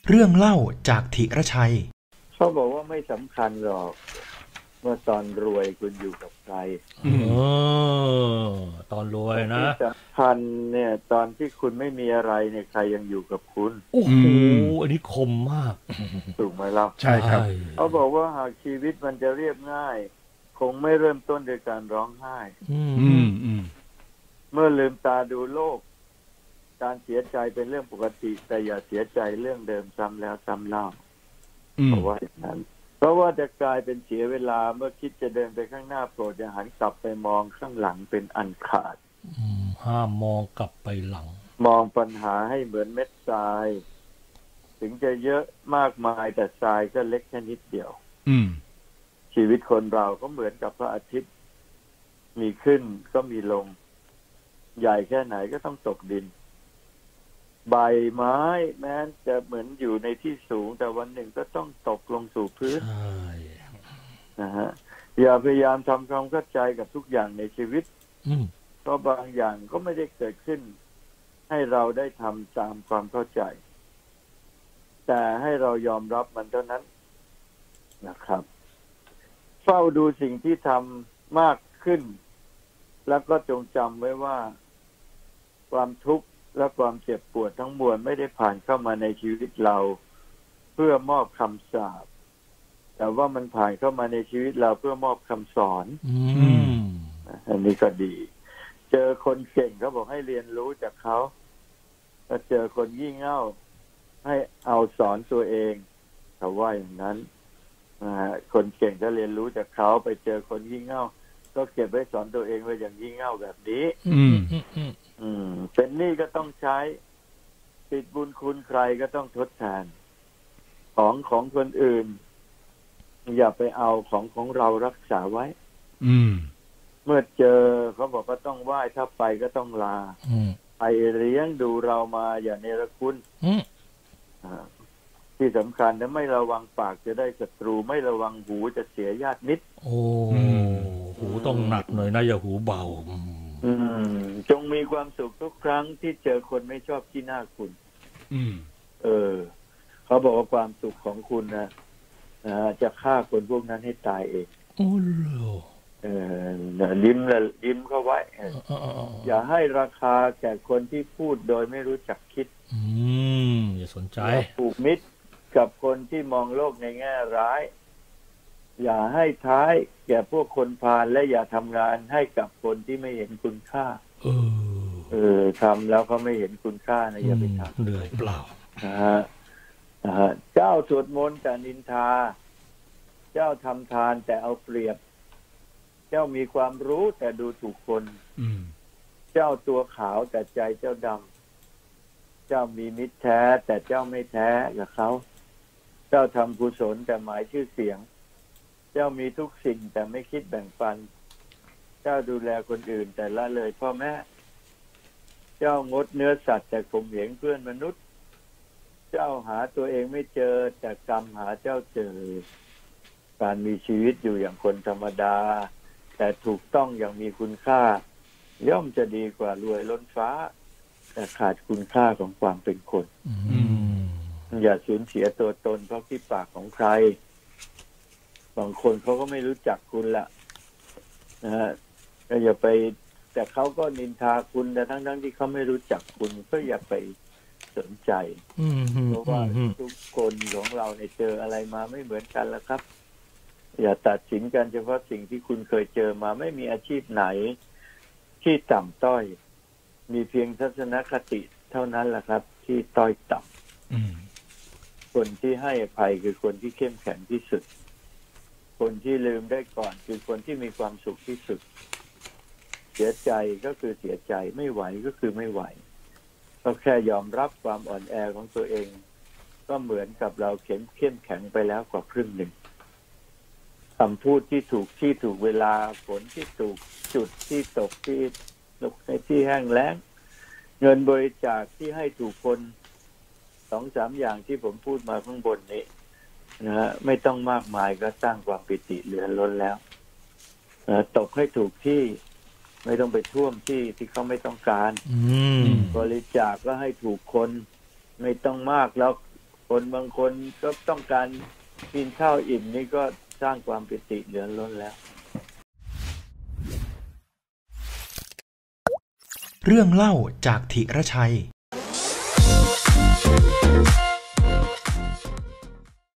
เรื่องเล่าจากธีรชัยเขาบอกว่าไม่สำคัญหรอกเมื่อตอนรวยคุณอยู่กับใครตอนรวยนะที่สำคัญเนี่ยตอนที่คุณไม่มีอะไรเนี่ยใครยังอยู่กับคุณโอ้โหอันนี้คมมากถูกไหมล่ะใช่ครับเขาบอกว่าหากชีวิตมันจะเรียบง่ายคงไม่เริ่มต้นด้วยการร้องไห้เมื่อลืมตาดูโลกการเสียใจเป็นเรื่องปกติแต่อย่าเสียใจเรื่องเดิมซ้ำแล้วซ้ำเล่าเพราะว่าอย่างนั้นเพราะว่าจะกลายเป็นเสียเวลาเมื่อคิดจะเดินไปข้างหน้าโปรดอย่าหันกลับไปมองข้างหลังเป็นอันขาดห้ามมองกลับไปหลังมองปัญหาให้เหมือนเม็ดทรายถึงจะเยอะมากมายแต่ทรายก็เล็กแค่นิดเดียวชีวิตคนเราก็เหมือนกับพระอาทิตย์มีขึ้นก็มีลงใหญ่แค่ไหนก็ต้องตกดินใบไม้แม้จะเหมือนอยู่ในที่สูงแต่วันหนึ่งก็ต้องตกลงสู่พื้นนะฮะอย่าพยายามทำความเข้าใจกับทุกอย่างในชีวิตเพราะบางอย่างก็ไม่ได้เกิดขึ้นให้เราได้ทำตามความเข้าใจแต่ให้เรายอมรับมันเท่านั้นนะครับเฝ้าดูสิ่งที่ทำมากขึ้นแล้วก็จงจำไว้ว่าความทุกข์และความเจ็บปวดทั้งมวลไม่ได้ผ่านเข้ามาในชีวิตเราเพื่อมอบคำสาปแต่ว่ามันผ่านเข้ามาในชีวิตเราเพื่อมอบคำสอนอันนี้ก็ดีเจอคนเก่งเขาบอกให้เรียนรู้จากเขาถ้าเจอคนยี่เง่าให้เอาสอนตัวเองเขาว่าอย่างนั้นคนเก่งก็เรียนรู้จากเขาไปเจอคนยี่เง่าก็เก็บไว้สอนตัวเองไว้อย่างยี่เง่าแบบนี้เป็นหนี้ก็ต้องใช้ติดบุญคุณใครก็ต้องทดแทนของคนอื่นอย่าไปเอาของเรารักษาไว้เมื่อเจอเขาบอกว่าต้องไหว้ถ้าไปก็ต้องลาไปเลี้ยงดูเรามาอย่าเนรคุณที่สำคัญถ้าไม่ระวังปากจะได้ศัตรูไม่ระวังหูจะเสียญาติมิตรหูต้องหนักหน่อยนะอย่าหูเบาจงมีความสุขทุกครั้งที่เจอคนไม่ชอบที่หน้าคุณเขาบอกว่าความสุขของคุณนะจะฆ่าคนพวกนั้นให้ตายเองยิ้มเข้าไว้อย่าให้ราคาแก่คนที่พูดโดยไม่รู้จักคิดอย่าสนใจผูกมิตรกับคนที่มองโลกในแง่ร้ายอย่าให้ท้ายแก่พวกคนพาลและอย่าทำงานให้กับคนที่ไม่เห็นคุณค่าทำแล้วเขาไม่เห็นคุณค่านะอย่าไปทำเหนื่อยเปล่าเจ้าสวดมนต์แต่นินทาเจ้าทำทานแต่เอาเปรียบเจ้ามีความรู้แต่ดูถูกคนเจ้าตัวขาวแต่ใจเจ้าดำเจ้ามีมิตรแท้แต่เจ้าไม่แท้กับเขาเจ้าทำกุศลแต่หมายชื่อเสียงเจ้ามีทุกสิ่งแต่ไม่คิดแบ่งปันเจ้าดูแลคนอื่นแต่ละเลยพ่อแม่เจ้างดเนื้อสัตว์แต่ข่มเหงเพื่อนมนุษย์เจ้าหาตัวเองไม่เจอแต่กรรมหาเจ้าเจอการมีชีวิตอยู่อย่างคนธรรมดาแต่ถูกต้องอย่างมีคุณค่าย่อมจะดีกว่ารวยล้นฟ้าแต่ขาดคุณค่าของความเป็นคนอย่าสูญเสียตัวตนเพราะที่ปากของใครบางคนเขาก็ไม่รู้จักคุณละนะฮะก็อย่าไปแต่เขาก็นินทาคุณแต่ทั้งที่เขาไม่รู้จักคุณก็อย่าไปสนใจเพราะว่าทุกคนของเราเนี่ยเจออะไรมาไม่เหมือนกันแล้วครับอย่าตัดสินกันเฉพาะสิ่งที่คุณเคยเจอมาไม่มีอาชีพไหนที่ต่ำต้อยมีเพียงทัศนคติเท่านั้นแหละครับที่ต้อยต่ำคนที่ให้อภัยคือคนที่เข้มแข็งที่สุดคนที่ลืมได้ก่อนคือคนที่มีความสุขที่สุดเสียใจก็คือเสียใจไม่ไหวก็คือไม่ไหวก็แค่ยอมรับความอ่อนแอของตัวเองก็เหมือนกับเราเข้มแข็งไปแล้วกว่าครึ่งหนึ่งคำพูดที่ถูกที่ถูกเวลาฝนที่ถูกจุดที่ตกที่ในที่แห้งแล้งเงินบริจาคที่ให้ถูกคน 2-3 อย่างที่ผมพูดมาข้างบนนี้นะฮะไม่ต้องมากมายก็สร้างความปิติเหลือล้นแล้วตกให้ถูกที่ไม่ต้องไปท่วมที่เขาไม่ต้องการบริจาคก็ให้ถูกคนไม่ต้องมากแล้วคนบางคนก็ต้องการกินข้าวอิ่มนี่ก็สร้างความปิติเหลือล้นแล้วเรื่องเล่าจากธิรชัย